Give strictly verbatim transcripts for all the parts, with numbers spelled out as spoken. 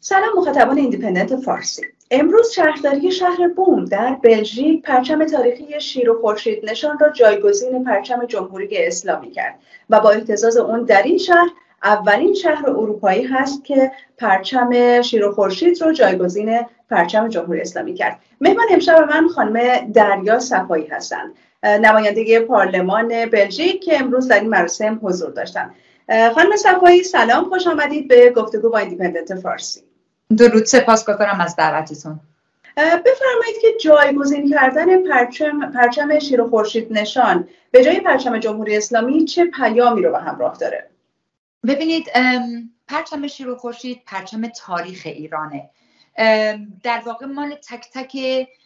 سلام مخاطبان ایندیپندنت فارسی. امروز شهرداری شهر بوم در بلژیک پرچم تاریخی شیر و خورشید نشان را جایگزین پرچم جمهوری اسلامی کرد و با اهتزاز اون در این شهر اولین شهر اروپایی هست که پرچم شیر و خورشید رو جایگزین پرچم جمهوری اسلامی کرد. مهمان امشب من خانم دریا صفایی هستند، نماینده پارلمان بلژیک که امروز در این مراسم حضور داشتند. خانم صفایی سلام، خوش آمدید به گفتگو با ایندیپندنت فارسی. درود، سپاسگزارم از دعوتتون. بفرمایید که جایگزین کردن پرچم پرچم شیر و خورشید نشان به جای پرچم جمهوری اسلامی چه پیامی رو به همراه داره؟ ببینید، پرچم شیر و خورشید پرچم تاریخ ایرانه. در واقع مال تک تک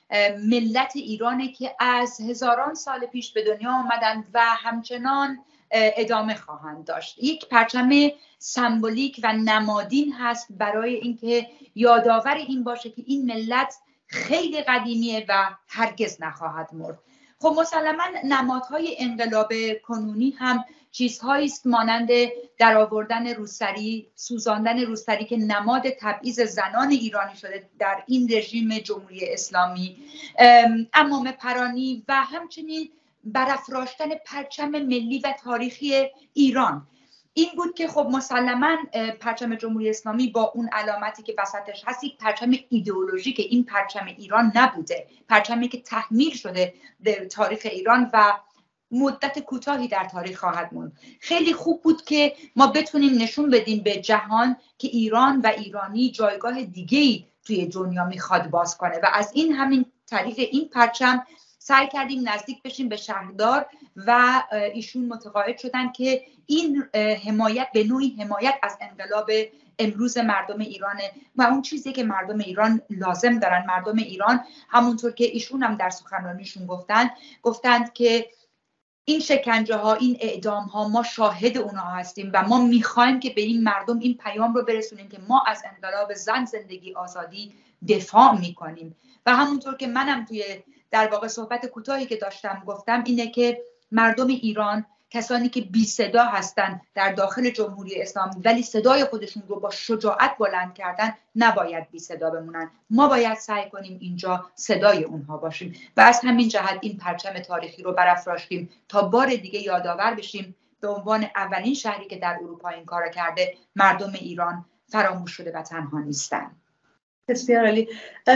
ملت ایرانه که از هزاران سال پیش به دنیا آمدند و همچنان ادامه خواهند داشت. یک پرچم سمبولیک و نمادین هست برای اینکه یادآور این باشه که این ملت خیلی قدیمیه و هرگز نخواهد مرد. خب مسلما نمادهای انقلاب کنونی هم چیزهایی است مانند درآوردن روسری، سوزاندن روسری که نماد تبعیض زنان ایرانی شده در این رژیم جمهوری اسلامی، عمامه پرانی و همچنین برافراشتن پرچم ملی و تاریخی ایران. این بود که خب مسلما پرچم جمهوری اسلامی با اون علامتی که وسطش هست یک پرچم ایدئولوژیک، این پرچم ایران نبوده، پرچمی که تحمیل شده در تاریخ ایران و مدت کوتاهی در تاریخ خواهد موند. خیلی خوب بود که ما بتونیم نشون بدیم به جهان که ایران و ایرانی جایگاه دیگه‌ای توی دنیا میخواد باز کنه و از این همین طریق این پرچم سعی کردیم نزدیک بشیم به شهردار و ایشون متقاعد شدن که این حمایت به نوعی حمایت از انقلاب امروز مردم ایرانه و اون چیزی که مردم ایران لازم دارن. مردم ایران همونطور که ایشون هم در سخنرانیشون گفتن گفتند که این شکنجه ها، این اعدام ها ما شاهد اونها هستیم و ما میخوایم که به این مردم این پیام رو برسونیم که ما از انقلاب زن، زندگی، آزادی دفاع میکنیم. و همونطور که منم توی در واقع صحبت کوتاهی که داشتم گفتم اینه که مردم ایران، کسانی که بی صدا هستن در داخل جمهوری اسلامی ولی صدای خودشون رو با شجاعت بلند کردن، نباید بی صدا بمونن. ما باید سعی کنیم اینجا صدای اونها باشیم و از همین جهت این پرچم تاریخی رو برافراشتیم تا بار دیگه یادآور بشیم به عنوان اولین شهری که در اروپا این کارو کرده مردم ایران فراموش شده و تنها نیستن. بسیار عالی.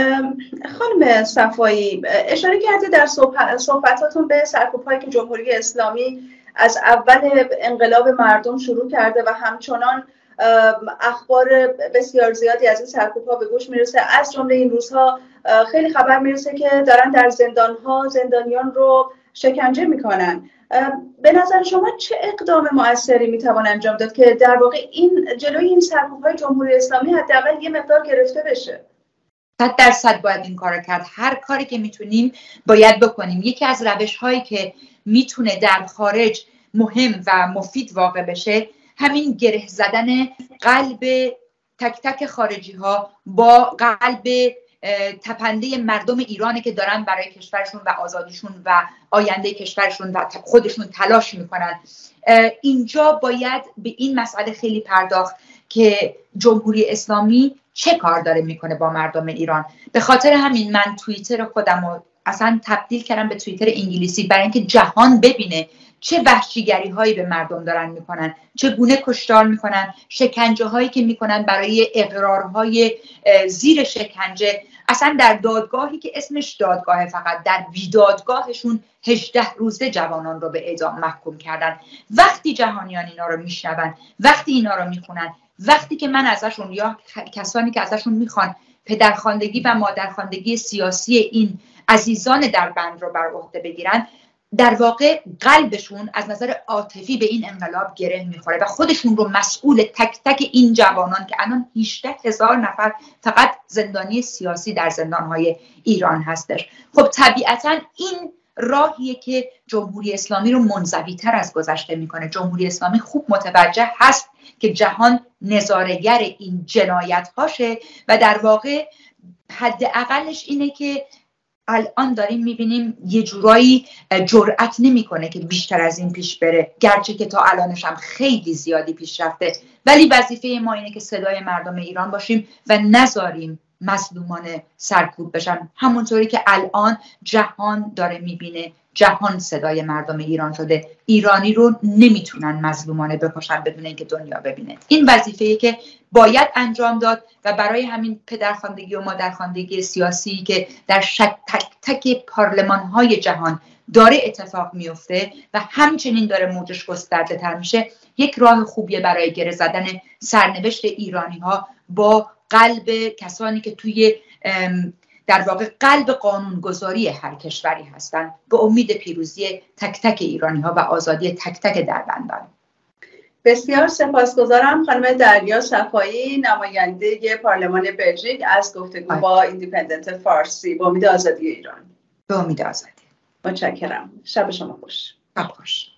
خانم صفایی اشاره کردید در صحبتاتون به سرکوب‌هایی که جمهوری اسلامی از اول انقلاب مردم شروع کرده و همچنان اخبار بسیار زیادی از این سرکوب‌ها به گوش میرسه. از جمله این روزها خیلی خبر میرسه که دارن در زندان‌ها زندانیان رو شکنجه میکنن. به نظر شما چه اقدام مؤثری میتوان انجام داد که در واقع این جلوی این سرکوب‌های جمهوری اسلامی حداقل یه مقدار گرفته بشه؟ صد درصد باید این کار کرد. هر کاری که میتونیم باید بکنیم. یکی از روش‌هایی که میتونه در خارج مهم و مفید واقع بشه همین گره زدن قلب تک تک خارجی ها با قلب تپنده مردم ایرانه که دارن برای کشورشون و آزادیشون و آینده کشورشون و خودشون تلاش میکنن. اینجا باید به این مسئله خیلی پرداخت که جمهوری اسلامی چه کار داره میکنه با مردم ایران. به خاطر همین من توییتر خودم رو اصلا تبدیل کردم به توییتر انگلیسی برای اینکه جهان ببینه چه وحشیگری هایی به مردم دارن میکنن، چگونه کشتار میکنن، شکنجه هایی که میکنن برای اقرارهای زیر شکنجه. اصلا در دادگاهی که اسمش دادگاه، فقط در بیدادگاهشون هجده روزه جوانان رو به اعدام محکوم کردن. وقتی جهانیان اینا رو میشنون، وقتی اینا رو میخونن، وقتی که من ازشون یا کسانی که ازشون میخوان پدرخواندگی و مادرخواندگی سیاسی این عزیزان در بند رو بر عهده بگیرن، در واقع قلبشون از نظر عاطفی به این انقلاب گره میخوره و خودشون رو مسئول تک تک این جوانان که الان هجده هزار نفر فقط زندانی سیاسی در زندانهای ایران هستش. خب طبیعتا این راهیه که جمهوری اسلامی رو منزوی تر از گذشته میکنه. جمهوری اسلامی خوب متوجه هست که جهان نظاره‌گر این جنایت هاشه و در واقع حد اقلش اینه که الان داریم میبینیم یه جورایی جرأت نمیکنه که بیشتر از این پیش بره، گرچه که تا الانش هم خیلی زیادی پیش رفته، ولی وظیفه ما اینه که صدای مردم ایران باشیم و نذاریم مظلومان سرکوب بشن، همونطوری که الان جهان داره میبینه. جهان صدای مردم ایران شده، ایرانی رو نمیتونن مظلومانه بکشن بدون اینکه دنیا ببینه. این وظیفه‌ای که باید انجام داد و برای همین پدرخواندگی و مادرخواندگی سیاسی که در شک تک تک پارلمان‌های جهان داره اتفاق میفته و همچنین داره موجش گسترده تر میشه، یک راه خوبیه برای گره زدن سرنوشت ایرانی‌ها با قلب کسانی که توی در واقع قلب قانونگذاری هر کشوری هستند، به امید پیروزی تک تک ایرانی ها و آزادی تک تک دربندان. بسیار سپاسگزارم خانم دریا صفایی، نماینده پارلمان بلژیک، از گفتگو با ایندیپندنت فارسی. به امید آزادی ایران. به امید آزادی. متشکرم. شب شما خوش. شب خوش.